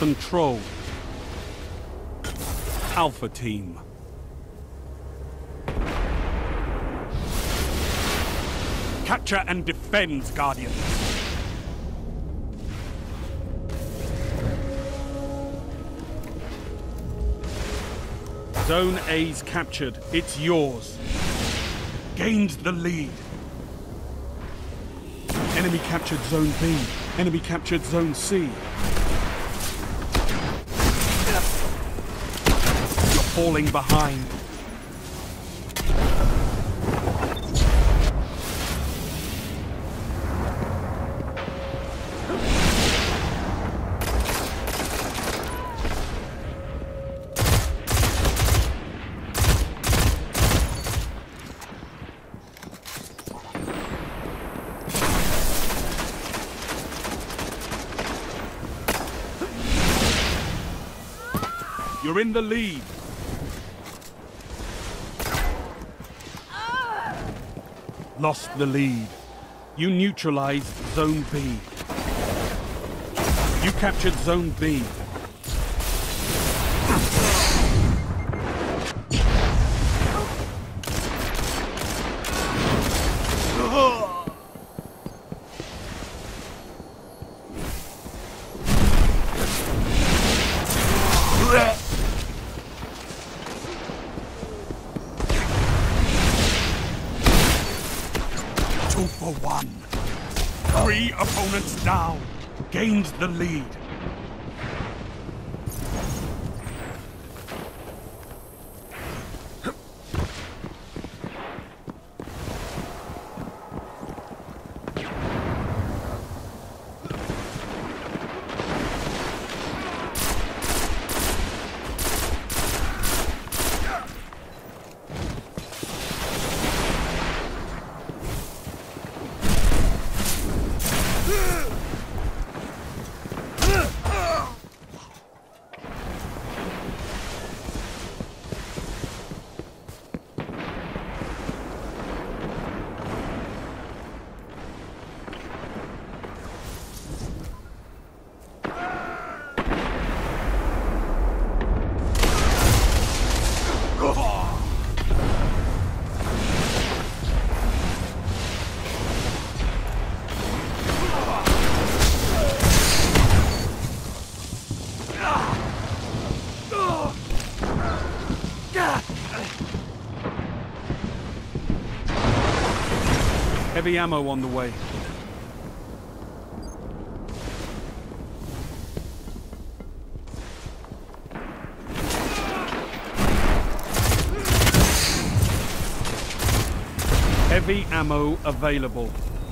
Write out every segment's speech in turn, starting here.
control. Alpha Team. Capture and defend, Guardians. Zone A's captured. It's yours. Gained the lead. Enemy captured Zone B. Enemy captured Zone C. You're falling behind. You're in the lead. Lost the lead. You neutralized Zone B. You captured Zone B. Two for one. 3 opponents down. Gained the lead. Heavy ammo on the way. Heavy ammo available.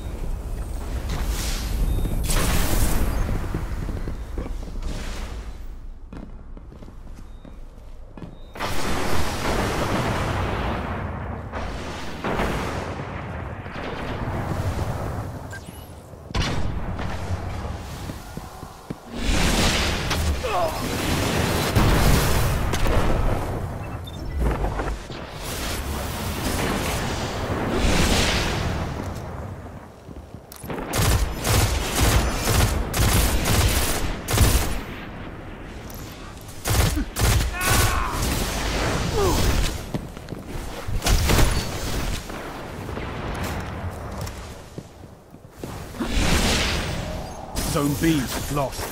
Zone B lost.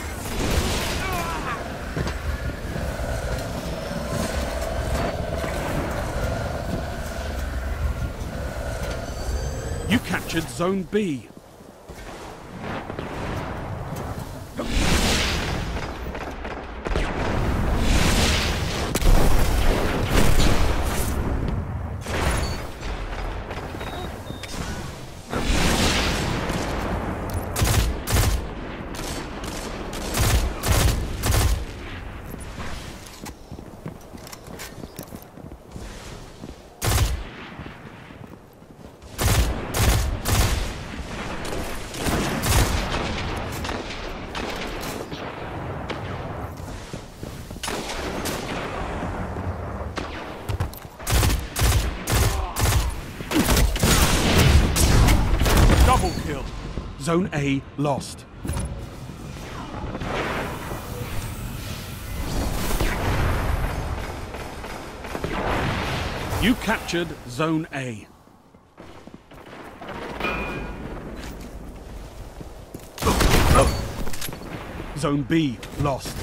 You captured Zone B. Double kill. Zone A lost. You captured Zone A. Zone B lost.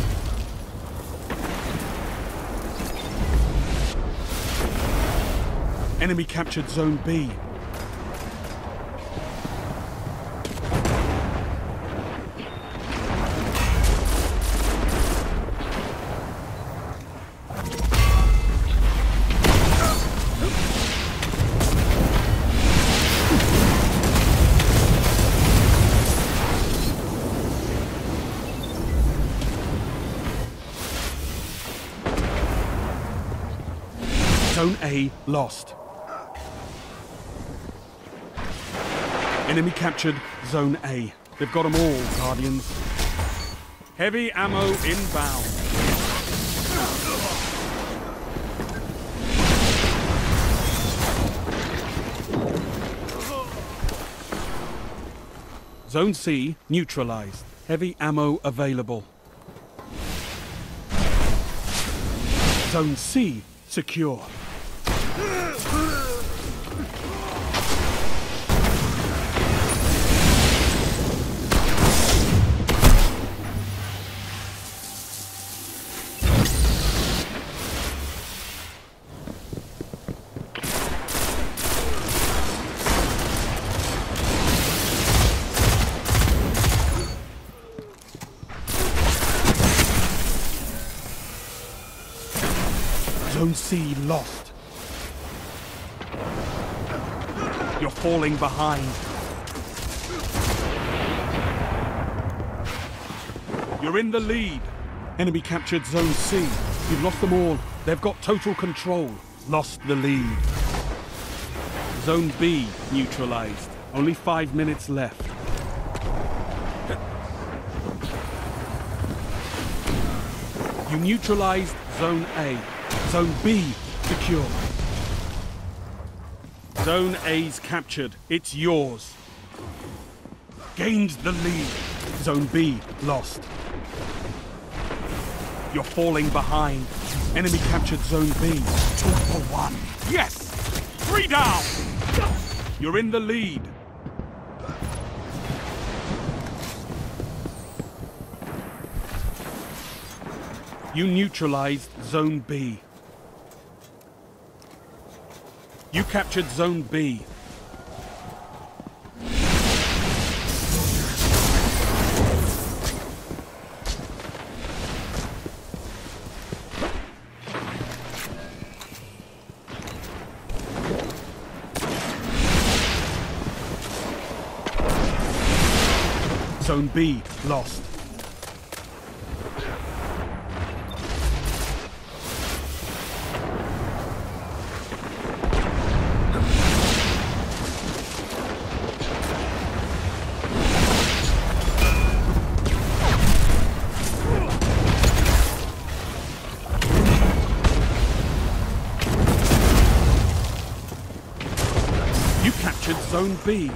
Enemy captured Zone B. Zone A lost. Enemy captured Zone A. They've got them all, Guardians. Heavy ammo inbound. Zone C neutralized. Heavy ammo available. Zone C secure. Zone C lost. You're falling behind. You're in the lead. Enemy captured Zone C. You've lost them all. They've got total control. Lost the lead. Zone B neutralized. Only 5 minutes left. You neutralized Zone A. Zone B secure. Zone A's captured. It's yours. Gained the lead. Zone B lost. You're falling behind. Enemy captured Zone B. 2 for 1. Yes! 3 down! You're in the lead. You neutralized Zone B. You captured Zone B. Zone B lost. You captured Zone B.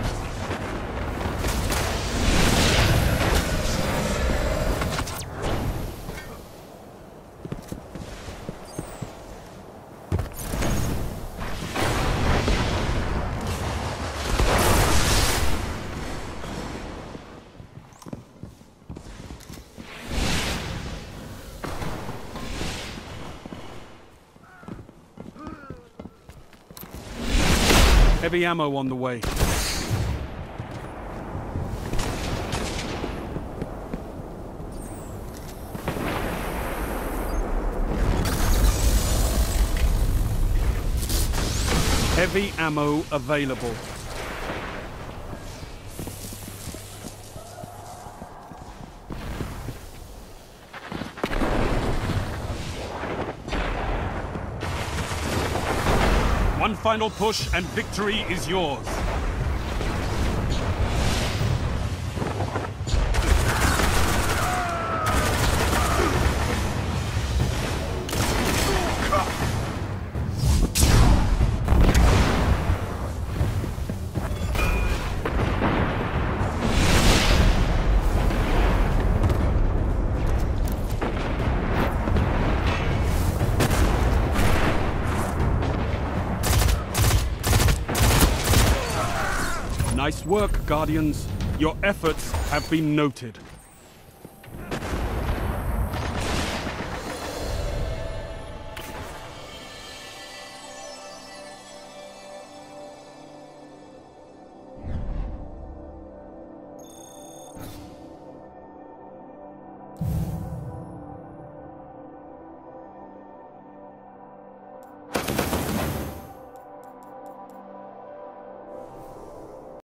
Heavy ammo on the way. Heavy ammo available. One final push and victory is yours. Nice work, Guardians. Your efforts have been noted.